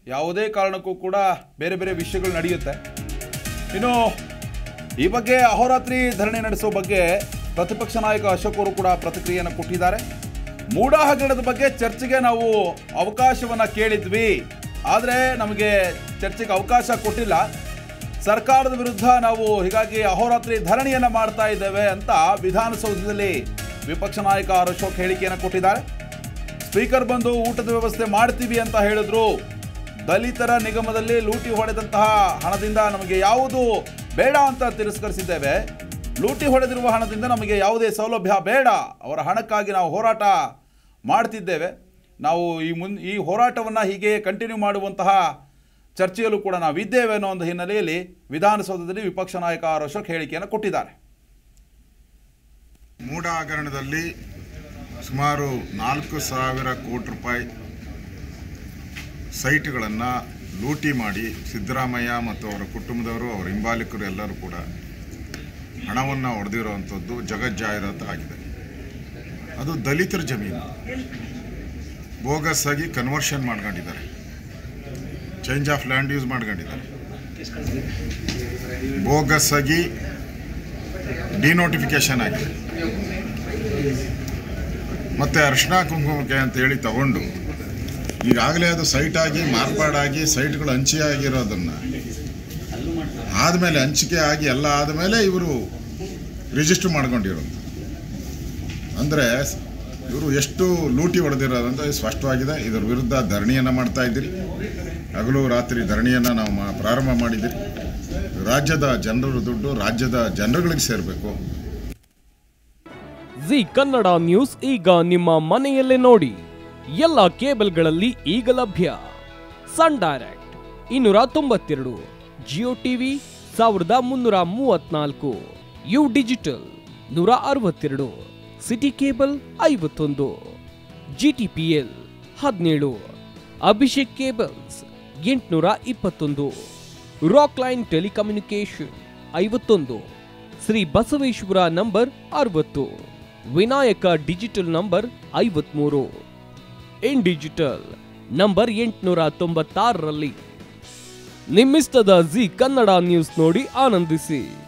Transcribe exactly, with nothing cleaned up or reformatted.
ಯಾವುದೇ ಕಾರಣಕ್ಕೂ ಕೂಡ ಬೇರೆ ಬೇರೆ ವಿಷಯಗಳು ನಡೆಯುತ್ತೆ. ಇನ್ನು ಈ ಬಗ್ಗೆ ಅಹೋರಾತ್ರಿ ಧರಣಿ ನಡೆಸೋ ಬಗ್ಗೆ ಪ್ರತಿಪಕ್ಷ ನಾಯಕ ಅಶೋಕ್ ಅವರು ಕೂಡ ಪ್ರತಿಕ್ರಿಯೆಯನ್ನು ಕೊಟ್ಟಿದ್ದಾರೆ. ಮೂಡ ಹಗರಣದ ಬಗ್ಗೆ ಚರ್ಚೆಗೆ ನಾವು ಅವಕಾಶವನ್ನು ಕೇಳಿದ್ವಿ, ಆದರೆ ನಮಗೆ ಚರ್ಚೆಗೆ ಅವಕಾಶ ಕೊಟ್ಟಿಲ್ಲ. ಸರ್ಕಾರದ ವಿರುದ್ಧ ನಾವು ಹೀಗಾಗಿ ಅಹೋರಾತ್ರಿ ಧರಣಿಯನ್ನು ಮಾಡ್ತಾ ಇದ್ದೇವೆ ಅಂತ ವಿಧಾನಸೌಧದಲ್ಲಿ ವಿಪಕ್ಷ ನಾಯಕ ಆರ್ ಅಶೋಕ್ ಹೇಳಿಕೆಯನ್ನು ಕೊಟ್ಟಿದ್ದಾರೆ. ಸ್ಪೀಕರ್ ಬಂದು ಊಟದ ವ್ಯವಸ್ಥೆ ಮಾಡ್ತೀವಿ ಅಂತ ಹೇಳಿದ್ರು. ದಲಿತರ ನಿಗಮದಲ್ಲಿ ಲೂಟಿ ಹೊಡೆದಂತಹ ಹಣದಿಂದ ನಮಗೆ ಯಾವುದು ಬೇಡ ಅಂತ ತಿರಸ್ಕರಿಸಿದ್ದೇವೆ. ಲೂಟಿ ಹೊಡೆದಿರುವ ಹಣದಿಂದ ನಮಗೆ ಯಾವುದೇ ಸೌಲಭ್ಯ ಬೇಡ, ಅವರ ಹಣಕ್ಕಾಗಿ ನಾವು ಹೋರಾಟ ಮಾಡ್ತಿದ್ದೇವೆ. ನಾವು ಈ ಮುನ್ ಈ ಹೋರಾಟವನ್ನು ಹೀಗೆ ಕಂಟಿನ್ಯೂ ಮಾಡುವಂತಹ ಚರ್ಚೆಯಲ್ಲೂ ಕೂಡ ನಾವಿದ್ದೇವೆ ಅನ್ನೋ ಒಂದು ಹಿನ್ನೆಲೆಯಲ್ಲಿ ವಿಧಾನಸೌಧದಲ್ಲಿ ವಿಪಕ್ಷ ನಾಯಕ ಆರ್ ಅಶೋಕ್ ಹೇಳಿಕೆಯನ್ನು ಕೊಟ್ಟಿದ್ದಾರೆ. ಮೂಡ ಹಗರಣದಲ್ಲಿ ಸುಮಾರು ನಾಲ್ಕು ಸಾವಿರ ಕೋಟಿ ರೂಪಾಯಿ ಸೈಟ್ಗಳನ್ನು ಲೂಟಿ ಮಾಡಿ ಸಿದ್ದರಾಮಯ್ಯ ಮತ್ತು ಅವರ ಕುಟುಂಬದವರು, ಅವರ ಹಿಂಬಾಲಿಕರು ಎಲ್ಲರೂ ಕೂಡ ಹಣವನ್ನು ಹೊಡೆದಿರುವಂಥದ್ದು ಜಗಜ್ಜಾಹೀರಾತು ಆಗಿದೆ. ಅದು ದಲಿತರ ಜಮೀನು ಬೋಗಸ್ ಆಗಿ ಕನ್ವರ್ಷನ್ ಮಾಡ್ಕೊಂಡಿದ್ದಾರೆ, ಚೇಂಜ್ ಆಫ್ ಲ್ಯಾಂಡ್ ಯೂಸ್ ಮಾಡ್ಕೊಂಡಿದ್ದಾರೆ, ಬೋಗಸ್ ಆಗಿ ಡಿನೋಟಿಫಿಕೇಶನ್ ಆಗಿದೆ. ಮತ್ತು ಅರ್ಶಿನ ಕುಂಕುಮಕ್ಕೆ ಅಂತ ಹೇಳಿ ತಗೊಂಡು ಈಗಾಗಲೇ ಅದು ಸೈಟ್ ಆಗಿ ಮಾರ್ಪಾಡಾಗಿ ಸೈಟ್ಗಳು ಹಂಚಿ ಆಗಿರೋದನ್ನು ಆದಮೇಲೆ ಹಂಚಿಕೆ ಆಗಿ ಎಲ್ಲ ಆದಮೇಲೆ ಇವರು ರಿಜಿಸ್ಟರ್ ಮಾಡ್ಕೊಂಡಿರೋದು. ಅಂದರೆ ಇವರು ಎಷ್ಟು ಲೂಟಿ ಹೊಡೆದಿರೋದಂತ ಸ್ಪಷ್ಟವಾಗಿದೆ. ಇದರ ವಿರುದ್ಧ ಧರಣಿಯನ್ನು ಮಾಡ್ತಾ ಇದ್ದೀರಿ. ಹಗಲು ರಾತ್ರಿ ಧರಣಿಯನ್ನು ನಾವು ಪ್ರಾರಂಭ ಮಾಡಿದ್ದೀರಿ. ರಾಜ್ಯದ ಜನರ ದುಡ್ಡು ರಾಜ್ಯದ ಜನರುಗಳಿಗೆ ಸೇರಬೇಕು. ಜಿ ಕನ್ನಡ ನ್ಯೂಸ್ ಈಗ ನಿಮ್ಮ ಮನೆಯಲ್ಲೇ ನೋಡಿ. ಎಲ್ಲ ಕೇಬಲ್ಗಳಲ್ಲಿ ಈಗ ಲಭ್ಯ. ಸನ್ ಡೈರೆಕ್ಟ್ ಇನ್ನೂರ ತೊಂಬತ್ತೆರಡು, ಜಿಯೋ ಟಿವಿ ಸಾವಿರದ ಮುನ್ನೂರ ಮೂವತ್ನಾಲ್ಕು, ಯು ಡಿಜಿಟಲ್ ನೂರ ಅರವತ್ತೆರಡು, ಸಿಟಿ ಕೇಬಲ್ ಐವತ್ತೊಂದು, ಜಿಟಿಪಿಎಲ್ ಹದಿನೇಳು, ಅಭಿಷೇಕ್ ಕೇಬಲ್ಸ್ ಎಂಟುನೂರ ಇಪ್ಪತ್ತೊಂದು, ರಾಕ್ ಲೈನ್ ಟೆಲಿಕಮ್ಯುನಿಕೇಶನ್ ಐವತ್ತೊಂದು, ಶ್ರೀ ಬಸವೇಶ್ವರ ನಂಬರ್ ಅರವತ್ತು, ವಿನಾಯಕ ಡಿಜಿಟಲ್ ನಂಬರ್ ಐವತ್ಮೂರು, ಇನ್ ಡಿಜಿಟಲ್ ನಂಬರ್ ಎಂಟುನೂರ ತೊಂಬತ್ತಾರರಲ್ಲಿ. ನಿಮ್ಮಿಸ್ತದ ಜಿ ಕನ್ನಡ ನ್ಯೂಸ್ ನೋಡಿ ಆನಂದಿಸಿ.